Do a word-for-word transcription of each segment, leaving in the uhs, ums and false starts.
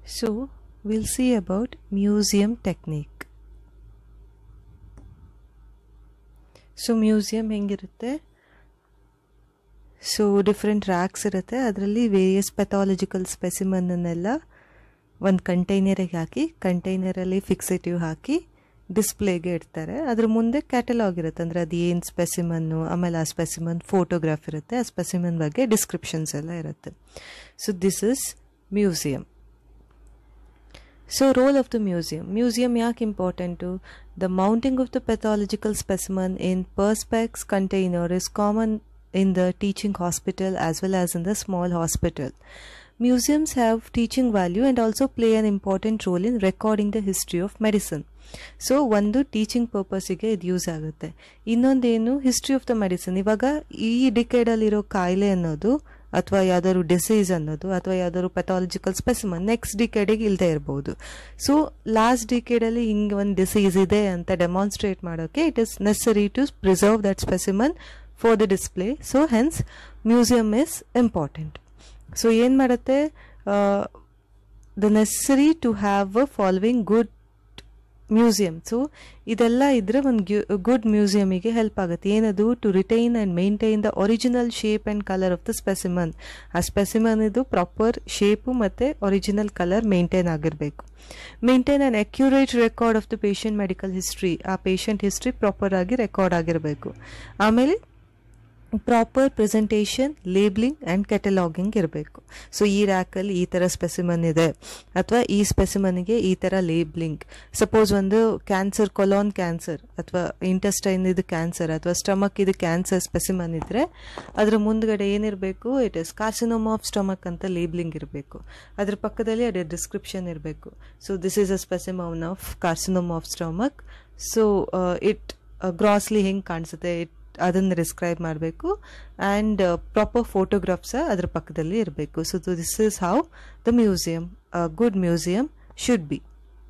So we'll see about museum technique. So museum ಹೆಂಗಿರುತ್ತೆ, so different racks ಇರುತ್ತೆ, ಅದರಲ್ಲಿ various pathological specimen ಅನ್ನೆಲ್ಲ ಒಂದು ಕಂಟೈನರಿಗೆ ಹಾಕಿ ಕಂಟೈನರಲ್ಲಿ fixative ಹಾಕಿ ಡಿಸ್ಪ್ಲೇಗೆ ಇಡ್ತಾರೆ. ಅದ್ರ ಮುಂದೆ ಕ್ಯಾಟಲಾಗ್ ಇರುತ್ತೆ, ಅಂದರೆ ಅದು ಏನು ಸ್ಪೆಸಿಮನ್ನು, ಆಮೇಲೆ ಆ ಸ್ಪೆಸಿಮನ್ ಫೋಟೋಗ್ರಾಫ್ ಇರುತ್ತೆ, ಆ ಸ್ಪೆಸಿಮನ್ ಬಗ್ಗೆ ಡಿಸ್ಕ್ರಿಪ್ಷನ್ಸ್ ಎಲ್ಲ ಇರುತ್ತೆ. So this is museum. So role of the museum. Museum yak important to the mounting of the pathological specimen in perspex container is common in the teaching hospital as well as in the small hospital. Museums have teaching value and also play an important role in recording the history of medicine. So ಒಂದು teaching ಪರ್ಪಸ್ಸಿಗೆ ಇದು use ಆಗುತ್ತೆ. ಇನ್ನೊಂದೇನು, history of the medicine. ಇವಾಗ ಈ ಡಿಕೇಡಲ್ಲಿರೋ ಕಾಯಿಲೆ ಅನ್ನೋದು ಅಥವಾ ಯಾವ್ದಾದ್ರು ಡಿಸೀಸ್ ಅನ್ನೋದು ಅಥವಾ ಯಾವ್ದಾದ್ರು ಪೆಥಾಲಜಿಕಲ್ ಸ್ಪೆಸಿಮನ್ ನೆಕ್ಸ್ಟ್ ಡಿಕೇಡಿಗೆ ಇಲ್ಲದೆ ಇರಬಹುದು. ಸೊ ಲಾಸ್ಟ್ ಡಿಕೇಡಲ್ಲಿ ಹಿಂಗೆ ಒಂದು ಡಿಸೀಸ್ ಇದೆ ಅಂತ ಡೆಮಾನ್ಸ್ಟ್ರೇಟ್ ಮಾಡೋಕ್ಕೆ it is necessary to preserve that specimen for the display. So hence museum is important. So ಏನು ಮಾಡುತ್ತೆ, the necessary to have a following good museum. So ಇದೆಲ್ಲ ಇದ್ರೆ ಒಂದು ಗುಡ್ ಮ್ಯೂಸಿಯಮಿಗೆ ಹೆಲ್ಪ್ ಆಗುತ್ತೆ. ಏನದು, to retain and maintain the original shape and colour of the specimen. ಆ specimen ಇದು ಪ್ರಾಪರ್ ಶೇಪು ಮತ್ತು ಒರಿಜಿನಲ್ ಕಲರ್ ಮೇಂಟೈನ್ ಆಗಿರಬೇಕು. Maintain and accurate record of the patient medical history. ಆ ಪೇಷಂಟ್ ಹಿಸ್ಟ್ರಿ ಪ್ರಾಪರ್ ಆಗಿ record ಆಗಿರಬೇಕು. ಆಮೇಲೆ proper presentation, labelling and cataloguing ಇರಬೇಕು. So ಈ ರ್ಯಾಕಲ್ಲಿ ಈ ಥರ ಸ್ಪೆಸಿಮನ್ ಇದೆ ಅಥವಾ ಈ ಸ್ಪೆಸಿಮನ್ಗೆ ಈ ಥರ ಲೇಬ್ಲಿಂಗ್. ಸಪೋಸ್ ಒಂದು ಕ್ಯಾನ್ಸರ್, ಕೊಲಾನ್ ಕ್ಯಾನ್ಸರ್ ಅಥವಾ ಇಂಟೆಸ್ಟೈನ್ ಇದು ಕ್ಯಾನ್ಸರ್ ಅಥವಾ ಸ್ಟಮಕ್ ಇದು ಕ್ಯಾನ್ಸರ್ ಸ್ಪೆಸಿಮನ್ ಇದ್ದರೆ ಅದ್ರ ಮುಂದ್ಗಡೆ ಏನಿರಬೇಕು, it is carcinoma of stomach ಅಂತ ಲೇಬ್ಲಿಂಗ್ ಇರಬೇಕು. ಅದ್ರ ಪಕ್ಕದಲ್ಲಿ ಅದೇ ಡಿಸ್ಕ್ರಿಪ್ಷನ್ ಇರಬೇಕು. So this is a specimen of carcinoma of stomach. So it grossly ಹೆಂಗೆ ಕಾಣಿಸುತ್ತೆ ಇಟ್ ಅದನ್ನು ಡಿಸ್ಕ್ರೈಬ್ ಮಾಡಬೇಕು. ಆ್ಯಂಡ್ ಪ್ರಾಪರ್ ಫೋಟೋಗ್ರಾಫ್ಸ್ ಅದ್ರ ಪಕ್ಕದಲ್ಲಿ ಇರಬೇಕು. So this is how the museum, good museum should be.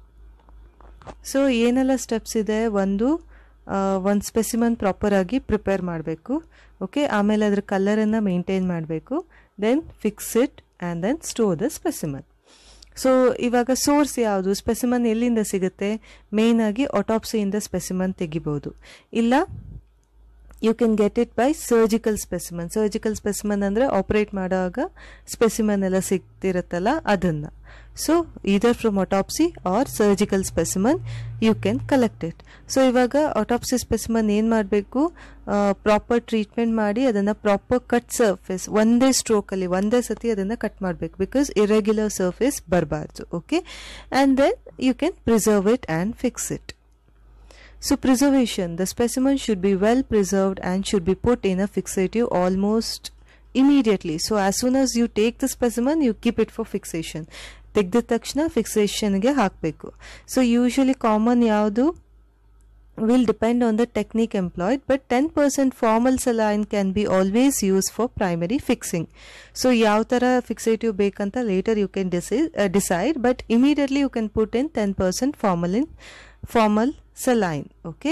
So ಏನೆಲ್ಲ ಸ್ಟೆಪ್ಸ್ ಇದೆ, ಒಂದು ಒಂದು ಸ್ಪೆಸಿಮನ್ ಪ್ರಾಪರಾಗಿ ಪ್ರಿಪೇರ್ ಮಾಡಬೇಕು. ಓಕೆ, ಆಮೇಲೆ ಅದ್ರ ಕಲರನ್ನು ಮೇಂಟೈನ್ ಮಾಡಬೇಕು. Then fix it and then store the specimen. So ಇವಾಗ ಸೋರ್ಸ್ ಯಾವುದು, ಸ್ಪೆಸಿಮನ್ ಎಲ್ಲಿಂದ ಸಿಗುತ್ತೆ, ಮೇಯ್ನಾಗಿ ಆಟೋಪ್ಸಿಯಿಂದ ಸ್ಪೆಸಿಮನ್ ತೆಗಿಬೋದು. ಇಲ್ಲ you can get it by surgical specimen. Surgical specimen ಅಂದರೆ ಆಪರೇಟ್ ಮಾಡುವಾಗ ಸ್ಪೆಸಿಮನ್ ಎಲ್ಲ ಸಿಗ್ತಿರುತ್ತಲ್ಲ ಅದನ್ನು. So either from autopsy R surgical specimen you can collect it. So ಇವಾಗ ಆಟೋಪ್ಸಿ ಸ್ಪೆಸಿಮನ್ ಏನು ಮಾಡಬೇಕು, ಪ್ರಾಪರ್ ಟ್ರೀಟ್ಮೆಂಟ್ ಮಾಡಿ ಅದನ್ನು ಪ್ರಾಪರ್ ಕಟ್ ಸರ್ಫೇಸ್ ಒಂದೇ ಸ್ಟ್ರೋಕಲ್ಲಿ ಒಂದೇ ಸತಿ ಅದನ್ನು ಕಟ್ ಮಾಡಬೇಕು. ಬಿಕಾಸ್ ಇರೆಗ್ಯುಲರ್ ಸರ್ಫೇಸ್ ಬರಬಾರ್ದು. Okay, and then you can preserve it and fix it. So preservation, the specimen should be well preserved and should be put in a fixative almost immediately. So as soon as you take the specimen, you keep it for fixation. ತೆಗೆದ ತಕ್ಷಣ ಫಿಕ್ಸೇಷನ್ಗೆ ಹಾಕಬೇಕು. So usually common ಯಾವುದು will depend on the technique employed, but ten percent formal saline can be always used for primary fixing. So ಯಾವ ಥರ fixative ಬೇಕಂತ later you can decide, uh, decide but immediately you can put in ten percent formalin formal saline. Okay,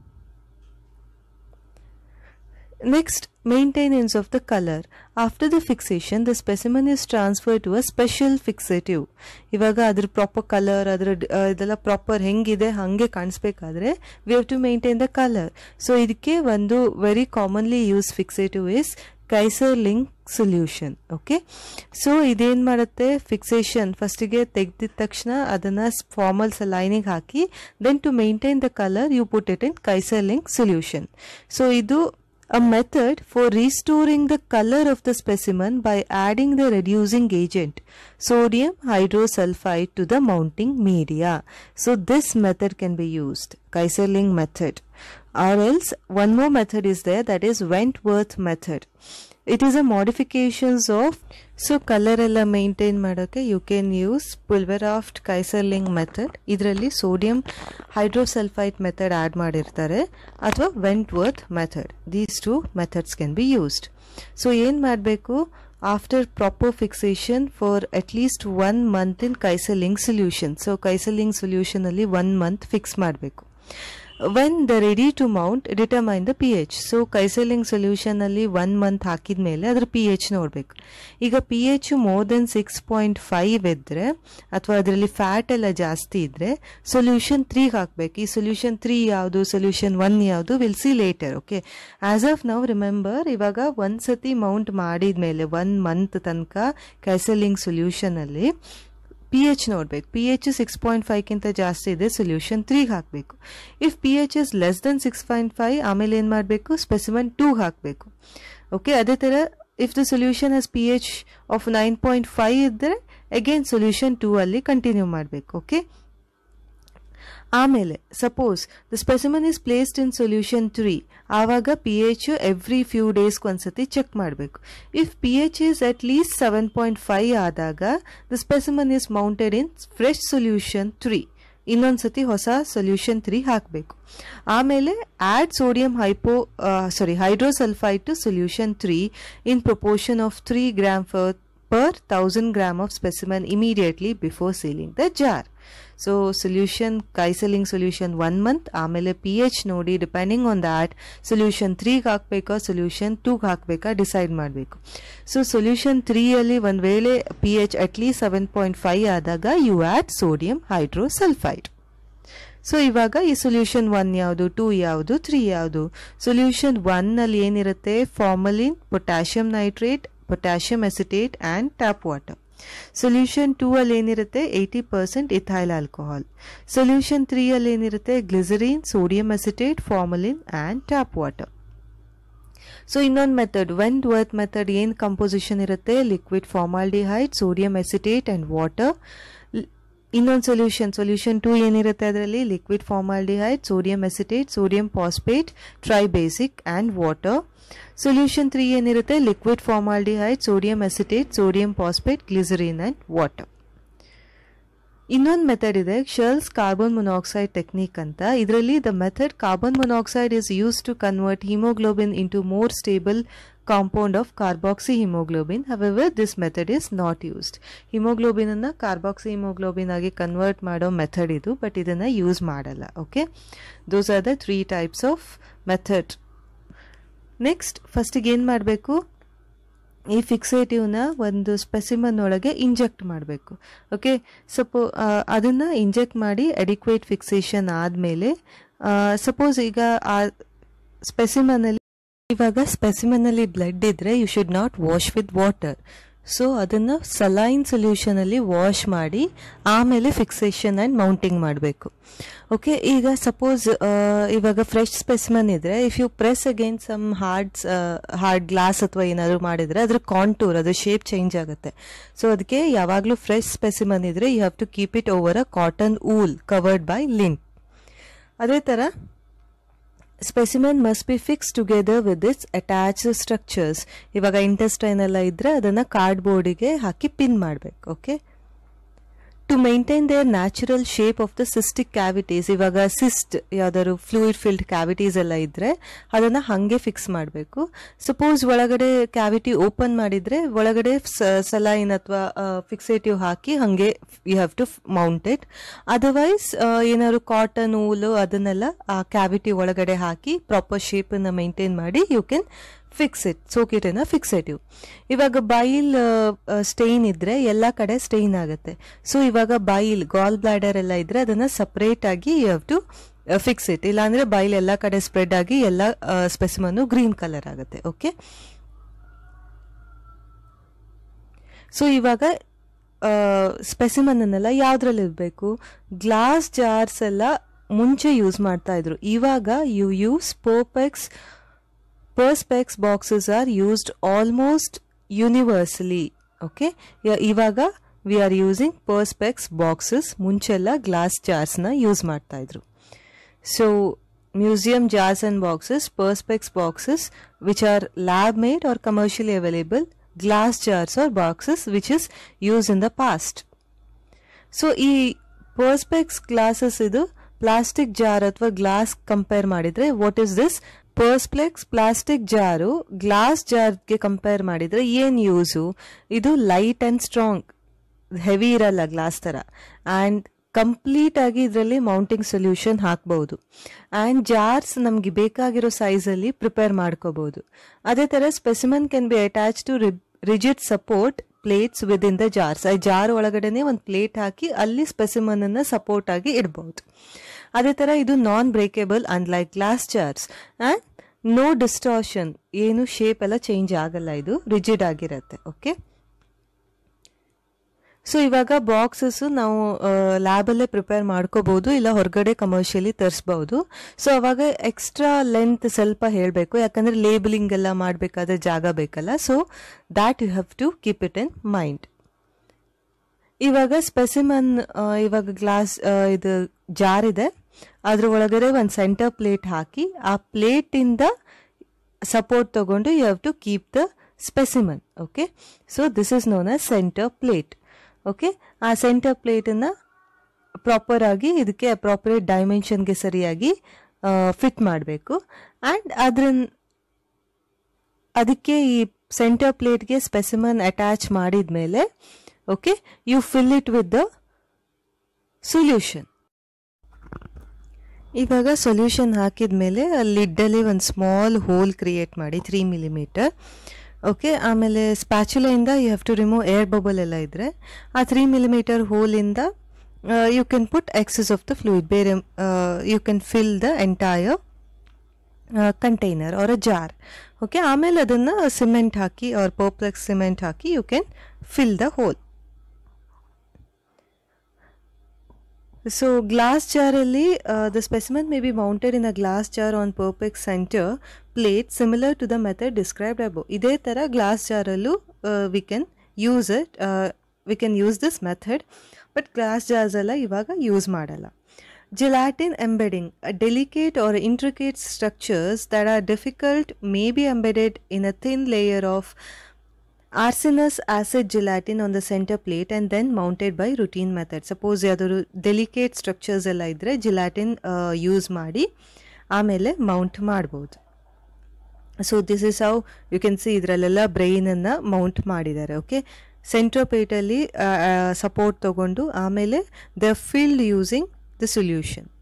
next, maintenance of the color. After the fixation, the specimen is transferred to a special fixative. ಇವಾಗ ಅದ್ರ proper colour ಅದ್ರ ಇದೆಲ್ಲ proper ಹೆಂಗಿದೆ ಹಾಗೆ ಕಾಣಿಸ್ಬೇಕಾದ್ರೆ we have to maintain the color. So ಇದಕ್ಕೆ ಒಂದು very commonly use fixative is Kaiserling solution. Okay, so ಇದೇನು ಮಾಡುತ್ತೆ, ಫಿಕ್ಸೇಷನ್ ಫಸ್ಟಿಗೆ ತೆಗೆದಿದ ತಕ್ಷಣ ಅದನ್ನು ಫಾರ್ಮಲ್ ಸಲೈನಿಗೆ ಹಾಕಿ then to maintain the colour you put it in Kaiserling solution. So ಇದು a method for restoring the color of the specimen by adding the reducing agent sodium hydrosulfide to the mounting media. So this method can be used, Kaiserling method. Or else one more method is there, that is Wentworth method. It is a modifications of, so color ella maintain madoke you can use Pulverhoft Kaiserling method. Idralli sodium hydrosulfide method add ಮಾಡಿರ್ತಾರೆ ಅಥವಾ Wentworth method. These two methods can be used. So ಏನು ಮಾಡಬೇಕು, after proper fixation for at least one month in Kaiserling solution. So Kaiserling solution ಅಲ್ಲಿ one month fix ಮಾಡಬೇಕು. When the ready to mount determine the P H. So Kaiserling ಸೊಲ್ಯೂಷನಲ್ಲಿ one month ಹಾಕಿದ ಮೇಲೆ ಅದ್ರ P H ನೋಡಬೇಕು. ಈಗ P H more than six point five ಇದ್ದರೆ ಅಥವಾ ಅದರಲ್ಲಿ ಫ್ಯಾಟ್ ಎಲ್ಲ ಜಾಸ್ತಿ ಇದ್ದರೆ ಸೊಲ್ಯೂಷನ್ ತ್ರೀಗೆ ಹಾಕಬೇಕು. ಈ ಸೊಲ್ಯೂಷನ್ ತ್ರೀ ಯಾವುದು, ಸೊಲ್ಯೂಷನ್ ಒನ್ ಯಾವುದು, will see later. Okay, as of ನಾವು ರಿಮೆಂಬರ್, ಇವಾಗ ಒಂದು ಸತಿ ಮೌಂಟ್ ಮಾಡಿದ ಮೇಲೆ ಒನ್ ಮಂತ್ ತನಕ ಕೈಸೆಲಿಂಗ್ ಸೊಲ್ಯೂಷನಲ್ಲಿ ಪಿ ಎಚ್ ನೋಡಬೇಕು. ಪಿ ಎಚ್ ಸಿಕ್ಸ್ ಪಾಯಿಂಟ್ ಫೈವ್ಗಿಂತ ಜಾಸ್ತಿ ಇದೆ, ಸೊಲ್ಯೂಷನ್ ತ್ರೀಗೆ ಹಾಕಬೇಕು. If P H is less than six point five ಆಮೇಲೆ ಏನು ಮಾಡಬೇಕು, ಸ್ಪೆಸಿಮನ್ ಟೂಗೆ ಹಾಕಬೇಕು. ಓಕೆ, ಅದೇ ಥರ if the solution has P H of nine point five ಇದ್ದರೆ ಅಗೇನ್ ಸೊಲ್ಯೂಷನ್ ಟೂ ಅಲ್ಲಿ ಕಂಟಿನ್ಯೂ ಮಾಡಬೇಕು. ಓಕೆ, ಆಮೇಲೆ suppose the specimen is placed in solution three, ಆವಾಗ ಪಿ ಎಚ್ ಎವ್ರಿ ಫ್ಯೂ ಡೇಸ್ಗೆ ಒಂದ್ಸತಿ ಚೆಕ್ ಮಾಡಬೇಕು. If P H is at least seven point five ಆದಾಗ the specimen is mounted in fresh solution three, ಇನ್ನೊಂದ್ಸತಿ ಹೊಸ solution three ಹಾಕಬೇಕು. ಆಮೇಲೆ add sodium hypo sorry hydrosulphide to solution three in proportion of three gram per per thousand gram of specimen immediately before sealing the jar. So solution Kaiserling solution one month, ಆಮೇಲೆ P H ನೋಡಿ depending on that solution ತ್ರೀಗೆ ಹಾಕಬೇಕಾ solution ಟೂಗೆ ಹಾಕಬೇಕಾ decide ಮಾಡಬೇಕು. So solution ತ್ರೀಯಲ್ಲಿ ಒಂದು ವೇಳೆ P H at least seven point five ಆದಾಗ you add sodium hydrosulphide. So ಇವಾಗ ಈ ಸೊಲ್ಯೂಷನ್ ಒನ್ ಯಾವುದು, ಟೂ ಯಾವುದು, ತ್ರೀ ಯಾವುದು? ಸೊಲ್ಯೂಷನ್ ಒನ್ನಲ್ಲಿ ಏನಿರುತ್ತೆ, formalin, potassium nitrate, potassium acetate and tap water. Solution two ಅಲ್ಲಿ ಏನಿರುತ್ತೆ, eighty percent ethyl alcohol. Solution three ಅಲ್ಲಿ ಏನಿರುತ್ತೆ, glycerine, sodium acetate, formalin and tap water. So ಇನ್ನೊಂದು ಮೆಥಡ್ ವೆಂಟ್ವರ್ತ್ ಮೆಥಡ್ ಏನು ಕಂಪೋಸಿಷನ್ ಇರುತ್ತೆ, liquid formaldehyde, sodium acetate and water. ಇನ್ನೊಂದು solution solution two ಏನಿರುತ್ತೆ, ಅದರಲ್ಲಿ liquid formaldehyde, sodium acetate, sodium phosphate, tribasic and water. Solution three ಏನಿರುತ್ತೆ, liquid formaldehyde, sodium acetate, sodium phosphate, glycerine and water. ಇನ್ನೊಂದು method ಇದೆ, Shell's carbon monoxide technique ಅಂತ. ಇದರಲ್ಲಿ the method carbon monoxide is use to convert haemoglobin into more stable compound of carboxy haemoglobin. However this method is not used. Haemoglobin ಅನ್ನ carboxy haemoglobin ಆಗಿ convert ಮಾಡೋ method ಇದು, but ಇದನ್ನ use ಮಾಡಲ್ಲ. Okay, those are the three types of method. Next ಫಸ್ಟಿಗೆ ಏನು ಮಾಡಬೇಕು, ಈ ಫಿಕ್ಸೇಟಿವ್ನ ಒಂದು ಸ್ಪೆಸಿಮನ್ ಒಳಗೆ ಇಂಜೆಕ್ಟ್ ಮಾಡಬೇಕು. ಓಕೆ, ಸಪೋ ಅದನ್ನು ಇಂಜೆಕ್ಟ್ ಮಾಡಿ ಅಡಿಕ್ವೇಟ್ ಫಿಕ್ಸೇಷನ್ ಆದಮೇಲೆ ಸಪೋಸ್ ಈಗ ಆ ಸ್ಪೆಸಿಮನಲ್ಲಿ ಇವಾಗ ಸ್ಪೆಸಿಮನಲ್ಲಿ ಬ್ಲಡ್ ಇದ್ದರೆ you should not wash with water. So ಅದನ್ನು ಸಲೈನ್ ಸೊಲ್ಯೂಷನಲ್ಲಿ ವಾಶ್ ಮಾಡಿ ಆಮೇಲೆ ಫಿಕ್ಸೇಷನ್ ಆ್ಯಂಡ್ ಮೌಂಟಿಂಗ್ ಮಾಡಬೇಕು. ಓಕೆ, ಈಗ ಸಪೋಸ್ ಇವಾಗ ಫ್ರೆಶ್ ಸ್ಪೆಸಿಮನ್ ಇದ್ದರೆ if you press again some hards hard glass ಅಥವಾ ಏನಾದರೂ ಮಾಡಿದರೆ ಅದ್ರ ಕಾಂಟೂರ್ ಅದು ಶೇಪ್ ಚೇಂಜ್ ಆಗುತ್ತೆ. ಸೊ ಅದಕ್ಕೆ ಯಾವಾಗಲೂ ಫ್ರೆಶ್ ಸ್ಪೆಸಿಮನ್ ಇದ್ದರೆ you have to keep it over a cotton wool covered by lint. ಅದೇ ಥರ specimen must be fix together with its attached structures. ಇವಾಗ ಇಂಟೆಸ್ಟೈನ್ ಎಲ್ಲ ಇದ್ದರೆ ಅದನ್ನು ಕಾರ್ಡ್ಬೋರ್ಡಿಗೆ ಹಾಕಿ ಪಿನ್ ಮಾಡಬೇಕು. Okay, to maintain their natural shape of the cystic cavities. ಇವಾಗ ಸಿಸ್ಟ್ ಯಾವ್ದಾದ್ರು ಫ್ಲೂಯಿಡ್ ಫಿಲ್ಡ್ ಕ್ಯಾವಿಟೀಸ್ ಎಲ್ಲ ಇದ್ದರೆ ಅದನ್ನು ಹಾಗೆ ಫಿಕ್ಸ್ ಮಾಡಬೇಕು. ಸಪೋಸ್ ಒಳಗಡೆ ಕ್ಯಾವಿಟಿ ಓಪನ್ ಮಾಡಿದರೆ ಒಳಗಡೆ ಸಲೈನ್ ಅಥವಾ ಫಿಕ್ಸೇಟಿವ್ ಹಾಕಿ ಹಾಗೆ you have to mount it. Otherwise ಏನಾದ್ರು ಕಾಟನ್ ಊಲು ಅದನ್ನೆಲ್ಲ ಆ ಕ್ಯಾವಿಟಿ ಒಳಗಡೆ ಹಾಕಿ ಪ್ರಾಪರ್ ಶೇಪನ್ನು ಮೇಂಟೈನ್ ಮಾಡಿ you can fix it, soak it in a fixative. ಇವಾಗ ಬೈಲ್ ಸ್ಟೇನ್ ಇದ್ರೆ ಎಲ್ಲ ಕಡೆ ಸ್ಟೇನ್ ಆಗುತ್ತೆ. ಸೊ ಇವಾಗ ಬೈಲ್ ಗಾಲ್ ಬ್ಲಾಡರ್ ಎಲ್ಲ ಇದ್ರೆ ಅದನ್ನ ಸಪರೇಟ್ ಆಗಿ you have to fix it, ಇಲ್ಲಾಂದ್ರೆ ಬೈಲ್ ಎಲ್ಲ ಕಡೆ ಸ್ಪ್ರೆಡ್ ಆಗಿ ಎಲ್ಲ ಸ್ಪೆಸಿಮನ್ ಗ್ರೀನ್ ಕಲರ್ ಆಗುತ್ತೆ. ಓಕೆ, ಸೊ ಇವಾಗ ಸ್ಪೆಸಿಮನ್ ಅನ್ನೆಲ್ಲ ಯಾವ್ದ್ರಲ್ಲಿ ಇರಬೇಕು, ಗ್ಲಾಸ್ ಜಾರ್ಸ್ ಎಲ್ಲ ಮುಂಚೆ ಯೂಸ್ ಮಾಡ್ತಾ ಇದ್ರು. ಇವಾಗ you use Perspex Perspex boxes are used almost universally. Okay, ಇವಾಗ we are using Perspex boxes. ಮುಂಚೆಲ್ಲ ಗ್ಲಾಸ್ ಜಾರ್ಸ್ನ ಯೂಸ್ ಮಾಡ್ತಾ ಇದ್ರು. So museum jars and boxes, Perspex boxes which are lab made or commercially available, glass jars or boxes which is used in the past. So ಈ Perspex glasses ಇದು plastic jar ಅಥವಾ glass compare ಮಾಡಿದ್ರೆ what is this, Perspex plastic jar glass ಜಾರ್ಗೆ compare ಮಾಡಿದ್ರೆ ಏನು use, ಇದು light and strong, heavy ಇರಲ್ಲ glass ಥರ, ಆ್ಯಂಡ್ ಕಂಪ್ಲೀಟ್ ಆಗಿ ಇದರಲ್ಲಿ ಮೌಂಟಿಂಗ್ ಸೊಲ್ಯೂಷನ್ ಹಾಕ್ಬಹುದು ಆ್ಯಂಡ್ ಜಾರ್ಸ್ ನಮಗೆ ಬೇಕಾಗಿರೋ ಸೈಜಲ್ಲಿ ಪ್ರಿಪೇರ್ ಮಾಡ್ಕೋಬಹುದು. ಅದೇ ಥರ specimen can be attach to rigid support plates within the jars. ಆ ಜಾರ್ ಒಳಗಡೆನೆ ಒಂದು ಪ್ಲೇಟ್ ಹಾಕಿ ಅಲ್ಲಿ ಸ್ಪೆಸಿಮನ್ ಅನ್ನ ಸಪೋರ್ಟ್ ಆಗಿ ಇಡಬಹುದು. ಅದೇ ಥರ ಇದು non breakable unlike glass jars and no distortion, ಏನು ಶೇಪ್ ಎಲ್ಲ ಚೇಂಜ್ ಆಗಲ್ಲ, ಇದು ರಿಜಿಡ್ ಆಗಿರುತ್ತೆ. ಓಕೆ, ಸೊ ಇವಾಗ ಬಾಕ್ಸಸ್ಸು ನಾವು ಲ್ಯಾಬಲ್ಲೇ ಪ್ರಿಪೇರ್ ಮಾಡ್ಕೋಬಹುದು, ಇಲ್ಲ ಹೊರಗಡೆ ಕಮರ್ಷಿಯಲಿ ತರಿಸ್ಬಹುದು. ಸೊ ಅವಾಗ ಎಕ್ಸ್ಟ್ರಾ ಲೆಂತ್ ಸ್ವಲ್ಪ ಹೇಳಬೇಕು, ಯಾಕಂದರೆ ಲೇಬಲಿಂಗ್ ಎಲ್ಲ ಮಾಡಬೇಕಾದ್ರೆ ಜಾಗ ಬೇಕಲ್ಲ. So that you have to keep it in mind. ಇವಾಗ ಸ್ಪೆಸಿಮನ್, ಇವಾಗ ಗ್ಲಾಸ್ ಇದು ಜಾರ್ ಇದೆ, ಅದ್ರ ಒಳಗಡೆ ಒಂದು ಸೆಂಟರ್ ಪ್ಲೇಟ್ ಹಾಕಿ ಆ ಪ್ಲೇಟಿಂದ ಸಪೋರ್ಟ್ ತಗೊಂಡು you have to keep the specimen. Okay, so this is known as centre plate. Okay, ಆ ಸೆಂಟರ್ ಪ್ಲೇಟನ್ನು ಪ್ರಾಪರ್ ಆಗಿ ಇದಕ್ಕೆ ಅಪ್ರಾಪ್ರಿಯೇಟ್ ಡೈಮೆನ್ಷನ್ಗೆ ಸರಿಯಾಗಿ ಫಿಟ್ ಮಾಡಬೇಕು. ಆ್ಯಂಡ್ ಅದ್ರ ಅದಕ್ಕೆ ಈ ಸೆಂಟರ್ ಪ್ಲೇಟ್ಗೆ ಸ್ಪೆಸಿಮನ್ ಅಟ್ಯಾಚ್ ಮಾಡಿದ ಮೇಲೆ okay, you fill it with the solution. ಇವಾಗ ಸೊಲ್ಯೂಷನ್ ಹಾಕಿದ ಮೇಲೆ ಲಿಡ್ಡಲ್ಲಿ ಒಂದು ಸ್ಮಾಲ್ ಹೋಲ್ ಕ್ರಿಯೇಟ್ ಮಾಡಿ ತ್ರೀ ಮಿಲಿಮೀಟರ್. ಓಕೆ, ಆಮೇಲೆ ಸ್ಪ್ಯಾಚುಲೆಯಿಂದ you have to remove air bubble ಎಲ್ಲ ಇದ್ದರೆ ಆ ತ್ರೀ ಮಿಲಿಮೀಟರ್ ಹೋಲಿಂದ you can put excess of the fluid. ಬೇರೆ you can fill the entire container or a jar. Okay, ಆಮೇಲೆ ಅದನ್ನು ಸಿಮೆಂಟ್ ಹಾಕಿ ಆರ್ ಪರ್ಪ್ಲೆಕ್ಸ್ ಸಿಮೆಂಟ್ ಹಾಕಿ you can fill the hole. So glass jar alli uh, the specimen may be mounted in a glass jar on Perpex center plate similar to the method described above. Ide tara glass jar allu uh, we can use it uh, we can use this method, but glass jars alla ivaga use madalla. Gelatin embedding, a delicate or intricate structures that are difficult may be embedded in a thin layer of arsenic acid gelatin on the center plate and then mounted by routine method. Suppose yadaru delicate structures ಎಲ್ಲ ಇದ್ರೆ gelatin use ಮಾಡಿ ಆಮೇಲೆ mount ಮಾಡಬಹುದು. So this is how you can see ಇದರಲ್ಲೆಲ್ಲ ಬ್ರೈನನ್ನು mount ಮಾಡಿದ್ದಾರೆ. Okay, centre ಪ್ಲೇಟಲ್ಲಿ support ತಗೊಂಡು ಆಮೇಲೆ they filled using the solution.